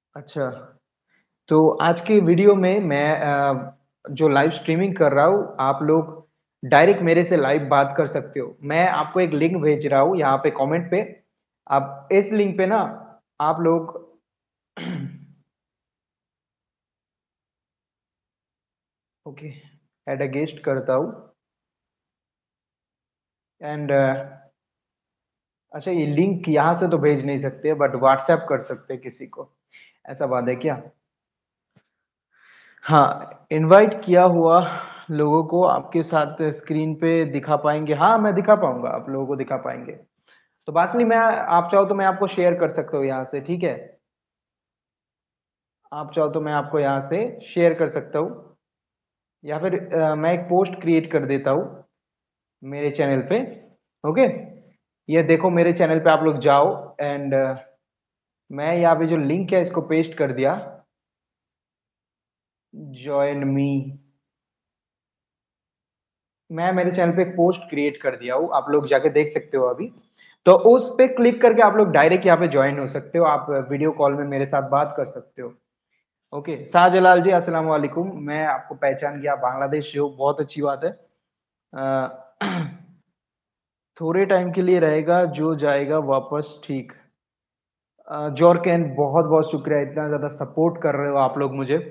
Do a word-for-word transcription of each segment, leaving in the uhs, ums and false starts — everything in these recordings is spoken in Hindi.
अच्छा, तो आज के वीडियो में मैं अ, जो लाइव स्ट्रीमिंग कर रहा हूँ, आप लोग डायरेक्ट मेरे से लाइव बात कर सकते हो। मैं आपको एक लिंक भेज रहा हूँ यहाँ पे कमेंट पे। आप इस लिंक पे ना आप लोग ओके, ऐड अ गेस्ट करता हूँ एंड अच्छा ये लिंक यहाँ से तो भेज नहीं सकते बट व्हाट्सएप कर सकते हैं किसी को, ऐसा बात है क्या? हाँ, इनवाइट किया हुआ लोगों को आपके साथ स्क्रीन पे दिखा पाएँगे? हाँ, मैं दिखा पाऊँगा, आप लोगों को दिखा पाएँगे। तो बात नहीं मैं आप चाहो तो मैं आपको शेयर कर सकता हूँ यहाँ से, ठीक है? आप चाहो तो मैं आपको यहाँ से शेयर कर सकता हूँ या फिर अ, मैं एक पोस्ट क्रिएट कर देता हूँ मेरे चैनल पे, ओके? ये देखो मेरे चैनल पे आप लोग जाओ एंड मैं यहाँ पे जो लिंक है इसको पेस्ट कर दिया। Join me. मैं मेरे चैनल पे एक पोस्ट क्रिएट कर दिया हूँ, आप लोग जाके देख सकते हो अभी। तो उस पे क्लिक करके आप लोग डायरेक्ट यहाँ पे जॉइन हो सकते हो, आप वीडियो कॉल में मेरे साथ बात कर सकते हो। ओके, शाहजलाल जी अस्सलाम वालेकुम, मैं आपको पहचान गया, बांग्लादेश से हो, बहुत अच्छी बात है। अ, थोड़े टाइम के लिए रहेगा, जो जाएगा वापस ठीक। अ, जॉर्केन बहुत-बहुत शुक्रिया, इतना ज़्यादा सपोर्ट कर रहे हो आप लोग मुझे।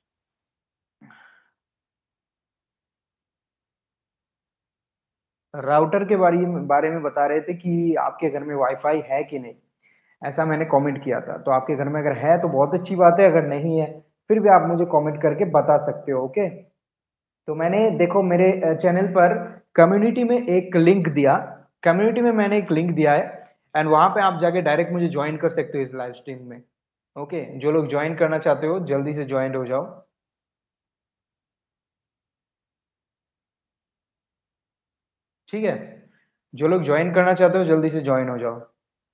राउटर के बारी में बारे में बता रहे थे कि आपके घर में वाईफ़ाई है कि नहीं? ऐसा मैंने कमेंट किया था, तो आपके घर में अगर है तो बहुत अच्छी बात है, अगर नहीं है, फिर भी आप मुझे कमेंट करके बता सकते हो, ओके? तो मैंने देखो मेरे अ, चैनल पर कम्युनिटी में एक लिंक दिया, कम्युनिटी में मैंने एक लिंक दिया है एंड वहाँ पे आप जाके डायरेक्ट मुझे जॉइन कर सकते हो इस लाइव स्ट्रीम में, ओके? जो लोग जॉइन करना चाहते हो, जल्दी से जॉइन हो जाओ। ठीक है? जो लोग जॉइन करना चाहते हो, जल्दी से जॉइन हो जाओ।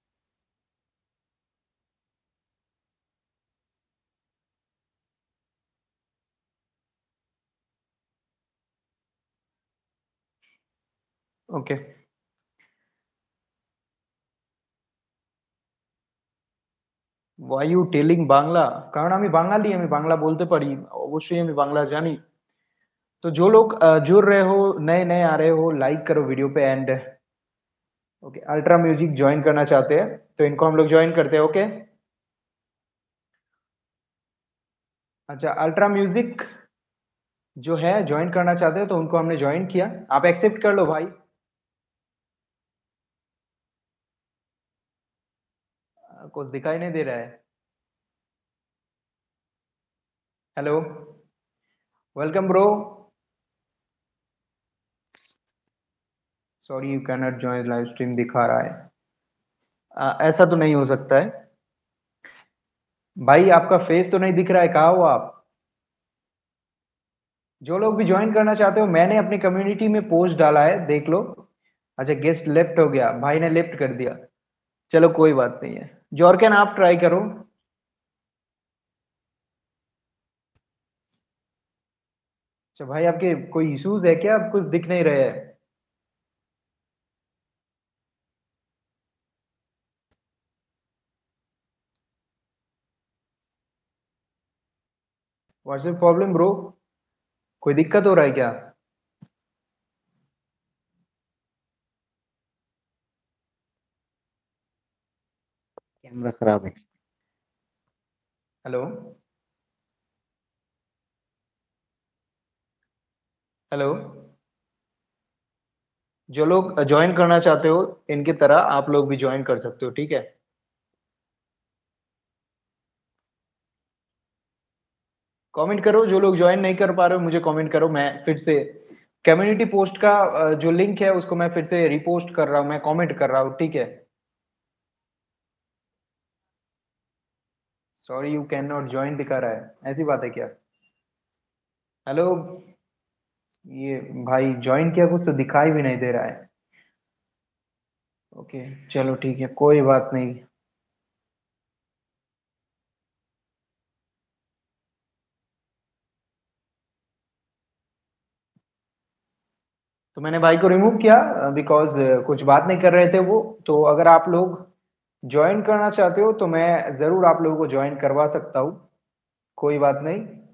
ওকে। Why you telling Bangla? কারণ আমি বাঙালি, আমি বাংলা বলতে পারি। অবশ্যই আমি বাংলা জানি। तो जो लोग अ, जुड़ रहे हो, नए-नए आ रहे हो, लाइक करो वीडियो पे and okay, ultra music join करना चाहते हैं, तो इनको हम लोग जॉइन करते हैं, ओके? अच्छा, अल्ट्रा म्यूजिक जो है जॉइन करना चाहते हो, तो उनको हमने जॉइन किया। आप एक्सेप्ट कर लो भाई। अ, कुछ दिखाई नहीं दे रहा है। Hello, welcome bro. Sorry you can not join live stream दिखा रहा है। अ, ऐसा तो नहीं हो सकता है। भाई आपका फेस तो नहीं दिख रहा है, कहाँ हो आप? जो लोग भी ज्वाइन करना चाहते हो, मैंने अपनी कम्युनिटी में पोस्ट डाला है, देख लो। अच्छा, गेस्ट लेफ्ट हो गया, भाई ने लेफ्ट कर दिया। चलो कोई बात नहीं है। जॉर्कन आप ट्राई करो। अच्छा भाई, आपके कोई इश्यूज है क्या? आप कुछ दिख नहीं रहे हैं। What's the problem bro? कोई दिक्कत हो रहा है क्या? कैमरा खराब है। Hello, hello. जो लोग ज्वाइन करना चाहते हो, इनकी तरह आप लोग भी ज्वाइन कर सकते हो, ठीक है? कमेंट करो, जो लोग ज्वाइन नहीं कर पा रहे हो मुझे कमेंट करो, मैं फिर से कम्युनिटी पोस्ट का अ, जो लिंक है उसको मैं फिर से रिपोस्ट कर रहा हूँ, मैं कमेंट कर रहा हूँ, ठीक है? Sorry you can not join दिखा रहा है, ऐसी बात है क्या? हेलो, ये भाई जॉइन किया, कुछ तो दिखाई भी नहीं दे रहा है। ओके, चलो ठीक है, कोई बात नहीं। तो मैंने भाई को रिमूव किया बिकॉज कुछ बात नहीं कर रहे थे वो। तो अगर आप लोग जॉइन करना चाहते हो तो मैं ज़रूर आप लोगों को जॉइन करवा सकता हूँ, कोई बात नहीं।